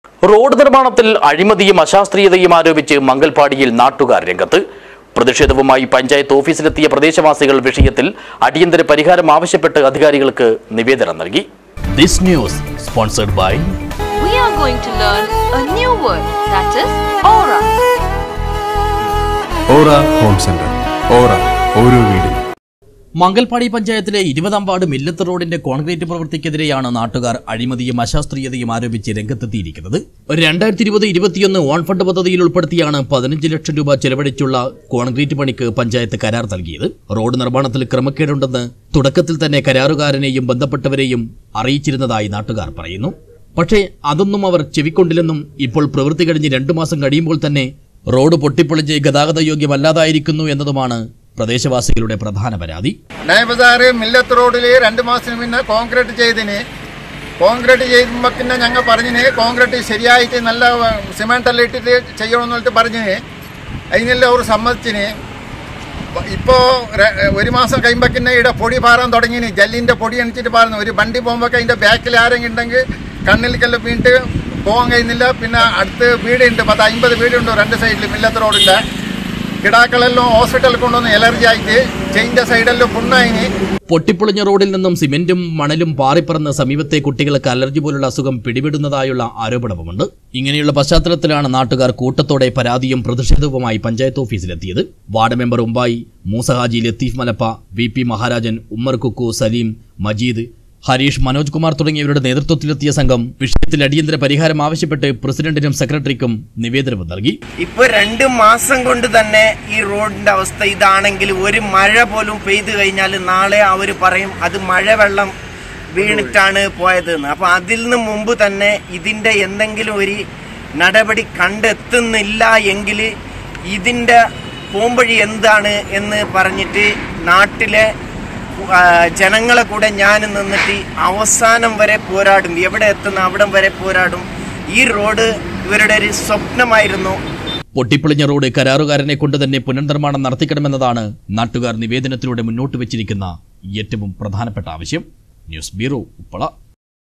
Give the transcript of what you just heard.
Road നിർമ്മാണത്തിൽ അഴിമതിയും അശാസ്ത്രീയതയും ആരോപിച്ച് മംഗൽപാടിയിൽ നാട്ടുകാർ രംഗത്ത്. പ്രതിഷേധവുമായി പഞ്ചായത്ത് ഓഫീസിലെത്തിയ പ്രദേശവാസികൾ വിഷയത്തിൽ അടിയന്തര പരിഹാരം ആവശ്യപ്പെട്ട് അധികാരികൾക്ക് നിവേദനം നൽകി. This news sponsored by We are going to learn a new word, that is aura. Aura Home Center. Aura ഓരോ വീടും. മംഗൽപാടി പഞ്ചായത്തിലെ 20-ാം വാർഡ് മില്ലത്ത് റോഡിന്റെ കോൺക്രീറ്റ് പ്രവൃത്തിക്കെതിരെയാണ് നാട്ടുകാർ അഴിമതിയും അശാസ്ത്രീയതയും ആരോപിച്ച് രംഗത്തെത്തിയിരിക്കുന്നത്. 2020-21 ഓൺ ഫണ്ട് പദ്ധതിയിൽ ഉൾപ്പെടുത്തിയാണ് 15 ലക്ഷം രൂപ ചെലവഴിച്ചുള്ള കോൺക്രീറ്റ് പണിക്ക് പഞ്ചായത്ത് കരാർ നൽകിയത്. റോഡ് നിർമ്മാണത്തിൽ ക്രമക്കേടുണ്ടെന്ന് തുടക്കത്തിൽ തന്നെ കരാറുകാരനെയും ബന്ധപ്പെട്ടവരെയും അറിയിച്ചിരുന്നതായി നാട്ടുകാർ പറയുന്നു. പക്ഷേ അതൊന്നും അവർ ചെവിക്കൊണ്ടില്ലെന്നും ഇപ്പോൾ പ്രവൃത്തി കഴിഞ്ഞ് 2 മാസം കഴിയുമ്പോൾ തന്നെ റോഡ് പൊട്ടിപ്പൊളിച്ച് ഗതാഗത യോഗ്യമല്ലാതായിരിക്കുന്നു എന്നതുമാണ് പ്രദേശവാസികളുടെ പ്രധാന പരാതി. നയബസാറ് മില്ലത്ത് റോഡിൽ 2 മാസത്തിന് മുന്നേ കോൺക്രീറ്റ് ചെയ്യുമ്പോൾ പിന്നെ ഞങ്ങൾ പറഞ്ഞിന് കോൺക്രീറ്റ് ശരിയായിട്ട് നല്ല സിമെന്റ് എല്ലാം ഇട്ടിട്ട് ചെയ്യണമെന്ന് പറഞ്ഞിട്ട് പറഞ്ഞിന്. അതിനെല്ലാം അവർ സമ്മതിച്ചിന്. ഇപ്പോൾ 1 മാസം കഴിയുമ്പോൾ പിന്നെ ഇവിടെ പൊടി പാറാൻ തുടങ്ങിന്. ജല്ലിൻ്റെ പൊടി അണിച്ചിട്ട് പാറുന്നു. ഒരു വണ്ടി പോകുമ്പോൾ അതിൻ്റെ ബാക്കിൽ ആരെങ്കിലും ഉണ്ടെങ്കിൽ കണ്ണിലേക്കെല്ലാം വീണിട്ട് പോകാൻ കഴിയുന്നില്ല. പിന്നെ അടുത്ത് വീടുണ്ട്, 50 വീടുണ്ടോ 2 സൈഡിൽ മില്ലത്ത് റോഡിൻ്റെ. കിടാക്കളെല്ലാം ഹോസ്പിറ്റലിൽ കൊണ്ടുവന്ന് എലർജി ആയിട്ട് ചെയിൻ്റെ സൈഡെല്ലാം പുണ്ണായിന്. പൊട്ടിപ്പൊളിഞ്ഞ റോഡിൽ നിന്നും സിമെന്റും മണലും പാറിപ്പറന്ന് സമീപത്തെ കുട്ടികൾക്ക് അലർജി പോലുള്ള അസുഖം പിടിപെടുന്നതായുള്ള ആരോപണവുമുണ്ട്. ഇങ്ങനെയുള്ള പശ്ചാത്തലത്തിലാണ് നാട്ടുകാർ കൂട്ടത്തോടെ പരാതിയും പ്രതിഷേധവുമായി പഞ്ചായത്ത് ഓഫീസിലെത്തിയത്. Ward member Umbayi, Moosahaji, Latheef Malappa, VP Maharajan, Ummer Kuku, Saleem, Majeed, Harish, Manoj Kumar തുടങ്ങിയവരുടെ നേതൃത്വത്തിലെത്തിയ സംഘം വിഷയത്തിൽ അടിയന്തര പരിഹാരം ആവശ്യപ്പെട്ട് പ്രസിഡന്റിനും സെക്രട്ടറിക്കും നിവേദനവും നൽകി. ഇപ്പൊ 2 മാസം കൊണ്ട് തന്നെ ഈ റോഡിന്റെ അവസ്ഥ ഇതാണെങ്കിൽ ഒരു മഴ പോലും പെയ്തു കഴിഞ്ഞാൽ നാളെ അവർ പറയും അത് മഴവെള്ളം വീണിട്ടാണ് പോയതെന്ന്. അപ്പൊ അതിൽ നിന്ന് മുമ്പ് തന്നെ ഇതിന്റെ എന്തെങ്കിലും ഒരു നടപടി കണ്ടെത്തുന്നില്ല എങ്കിൽ ഇതിന്റെ പോംവഴി എന്താണ് എന്ന് പറഞ്ഞിട്ട് നാട്ടിലെ ജനങ്ങളെ കൂടെ ഞാൻ നിന്നിട്ട് അവസാനം വരെ പോരാടും. എവിടെ എത്തുന്ന അവിടം വരെ പോരാടും. ഈ റോഡ് ഇവരുടെ ഒരു സ്വപ്നമായിരുന്നു. പൊട്ടിപ്പൊളിഞ്ഞ റോഡ് കരാറുകാരനെ കൊണ്ട് തന്നെ പുനർനിർമ്മാണം നടത്തിക്കണമെന്നതാണ് നാട്ടുകാർ നിവേദനത്തിലൂടെ മുന്നോട്ട് വെച്ചിരിക്കുന്ന ഏറ്റവും പ്രധാനപ്പെട്ട ആവശ്യം. News bureau, Uppala.